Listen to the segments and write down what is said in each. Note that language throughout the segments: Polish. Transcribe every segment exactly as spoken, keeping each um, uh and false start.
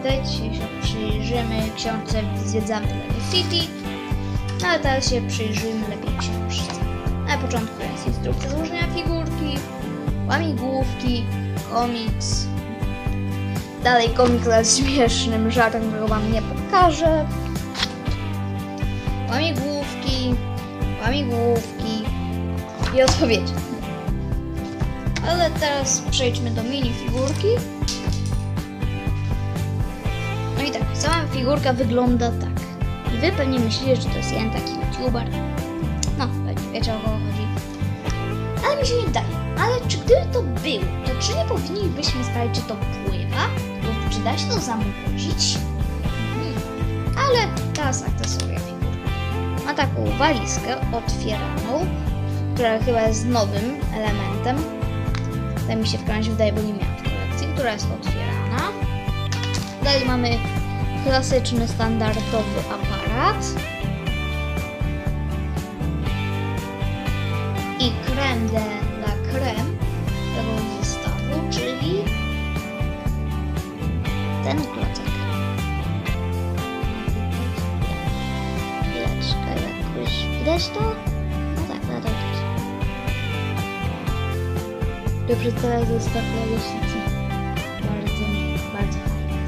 witaj. Dzisiaj się przyjrzymy książce Zwiedzamy Lego City. No ale teraz się przyjrzymy lepiej książce. Na początku jest instrukcja złożenia figurki, łamigłówki, komiks. Dalej komik z śmiesznym żartem, którego wam nie pokażę. Łamigłówki, łamigłówki i odpowiedzi. Ale teraz przejdźmy do minifigurki. No i tak, sama figurka wygląda tak. I wy pewnie myślicie, że to jest jeden taki youtuber. No, pewnie wiecie, o kogo chodzi. Ale mi się nie wydaje. Ale czy gdyby to był, to czy nie powinniśmy sprawdzić, czy to pływa? Lub czy da się to zamrozić? Hmm. Ale teraz akcesoria figurki. Ma taką walizkę otwieraną, która chyba jest nowym elementem. Tak mi się w końcu wydaje, bo nie miałam w kolekcji, która jest otwierana. Dalej mamy klasyczny, standardowy aparat. I creme de la creme tego zestawu, czyli ten klocek. Chwileczkę, jakoś widać to? No tak, na to widać. To przedstawia zestaw Lego City. Bardzo, bardzo fajny.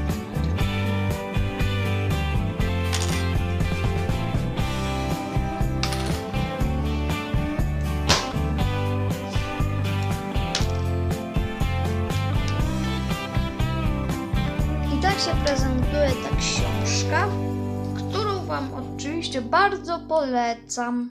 I tak się prezentuje ta książka, którą wam oczywiście bardzo polecam.